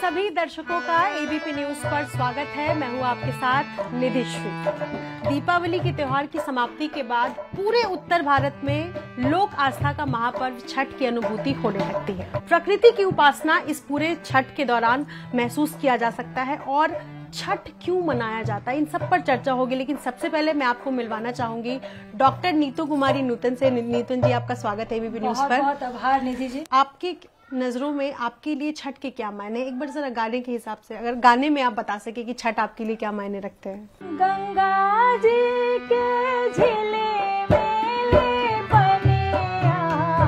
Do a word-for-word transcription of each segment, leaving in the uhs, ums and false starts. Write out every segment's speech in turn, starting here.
सभी दर्शकों का एबीपी न्यूज पर स्वागत है। मैं हूं आपके साथ निधि श्री। दीपावली के त्योहार की समाप्ति के बाद पूरे उत्तर भारत में लोक आस्था का महापर्व छठ की अनुभूति होने लगती है। प्रकृति की उपासना इस पूरे छठ के दौरान महसूस किया जा सकता है और छठ क्यों मनाया जाता है इन सब पर चर्चा होगी। लेकिन सबसे पहले मैं आपको मिलवाना चाहूंगी डॉक्टर नीतू कुमारी नूतन से। नीतन जी, आपका स्वागत है एबीपी न्यूज पर। बहुत आभार निधि जी। आपकी नजरों में आपके लिए छठ के क्या मायने, एक बार जरा गाने के हिसाब से अगर गाने में आप बता सके कि छठ आपके लिए क्या मायने रखते हैं। गंगा जी के झिले मेले पनिया,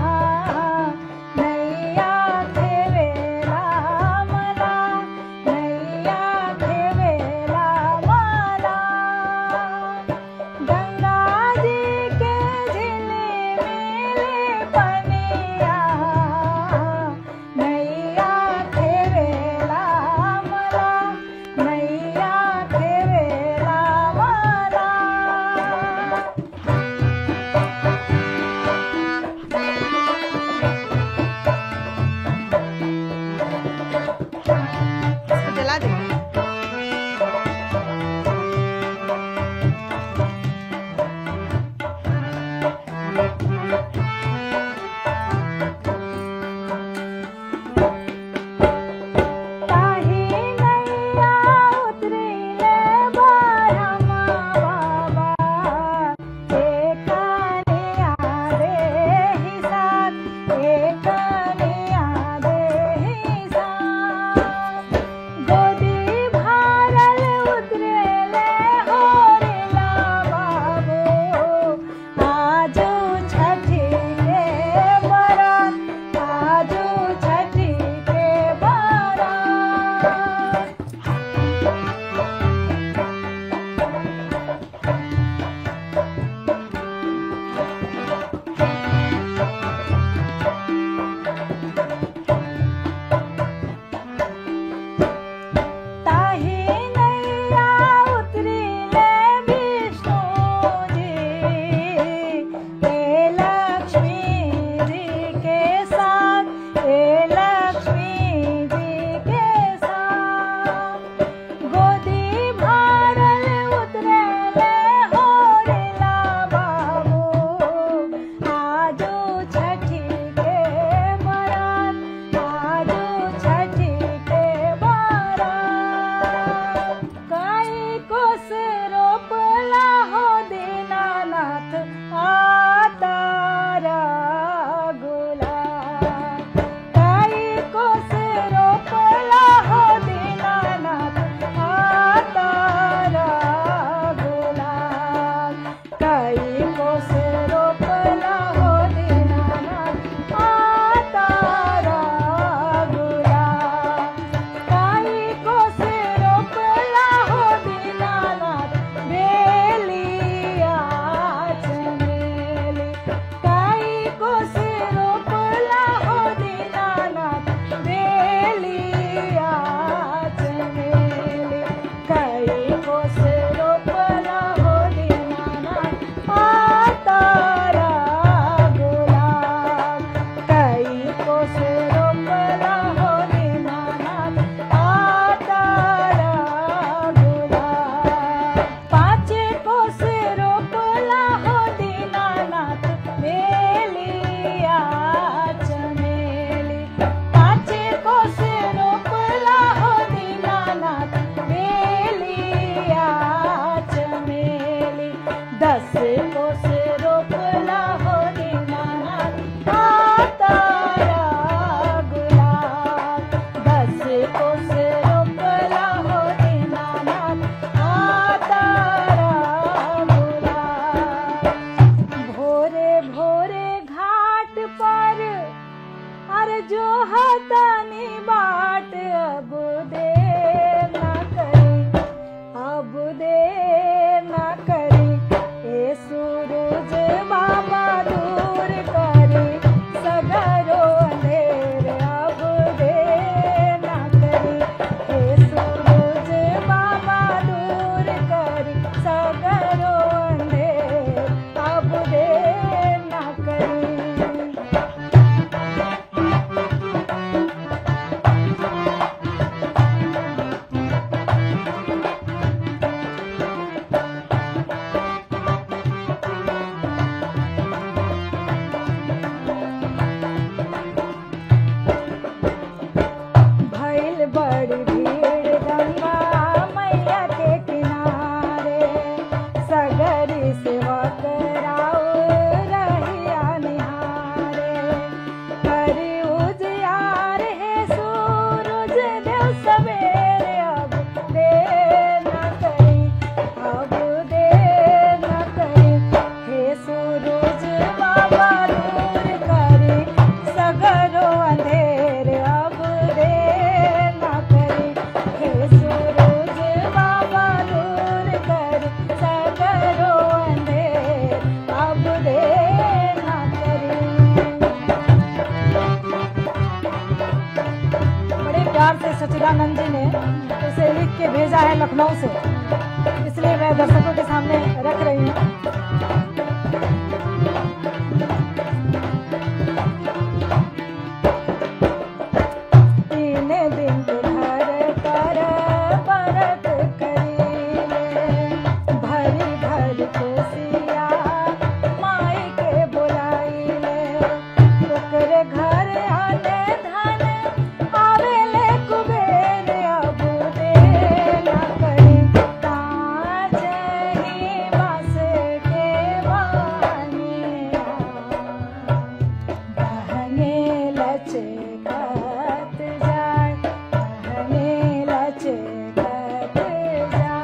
नैया खेवेला मला, नैया खेवेला मला। गंगा जी के झिले मेले पनिया, नैया खेवेला मला, नैया खेवेला मला। जला दे। ताही नैया उतरिले बारहमा बाबा, एकनिया देहि साथ, एकनिया देहि साथ। गोदी भारल उतरिले होरिला बाबू, आजू छठी के बरात, आजू छठी के बरात। ताही नैया उतरिले विष्णु जी, हे लक्ष्मी जी के साथ, हे लक्ष्मी जी के साथ। गोदी भारल उतरेले होरिला बाबू, आजू छठी के बरात, आजू छठी के बरात। काई कोस रोपला हो दीनानाथ, आतारा गुलाब। काई कोस रोपला हो दीनानाथ, आतारा गुलाब। काई कोस रोपला हो दीनानाथ, आतारा गुलाब। काई कोस रोपला हो दीनानाथ, बेलिया चमेली। काई कोस रोपला हो दीनानाथ, बेलिया चमेली। काई कोस रोपला हो दीनानाथ, आतारा गुलाब। काई कोस रोपला हो दीनानाथ, आतारा गुलाब। पाँच कोस रोपला हो दीनानाथ, बेलिया चमेली। पाँच कोस रोपला हो दीनानाथ, बेलिया चमेली। दस कोस रोपला हो दीनानाथ, आतारा गुलाब। दस कोस रोपला हो दीनानाथ, आतारा गुलाब। भोरे भोरे घाट पर अरे जो हतनी बाट, अब देर ना करी, अब देर ना करी। ए सूरज बाबा दूर करी सगरो अंधेर, अब देर ना करी। ए सूरज बाबा दूर करी सगरो अंधेर, अब देर ना करी। सच्चिदानंद जी ने उसे लिख के भेजा है लखनऊ से, इसलिए मैं दर्शकों के सामने रख रही हूँ। तीन दिन घर पर व्रत करीले, भरी भरी कोसिया माई के बुलाइले, ओकरे घर आने धन आवेले कुबेर, अब दे न करे काज ही बस के बानिया, बहने लचकत जाए, बहने लचकत जाए।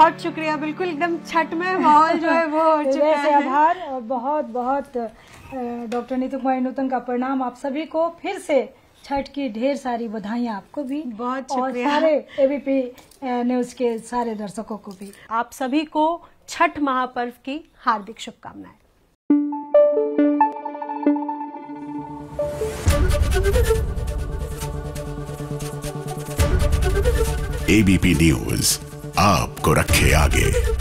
बहुत शुक्रिया, बिल्कुल एकदम छठ में माहौल जो है वो हो चुका से है। आभार और बहुत बहुत डॉक्टर नीतू कुमारी नूतन का प्रणाम आप सभी को। फिर से छठ की ढेर सारी बधाइयाँ आपको भी, बहुत और शुक्रिया। सारे एबीपी न्यूज के सारे दर्शकों को भी। आप सभी को छठ महापर्व की हार्दिक शुभकामनाएं। एबीपी न्यूज आपको रखे आगे।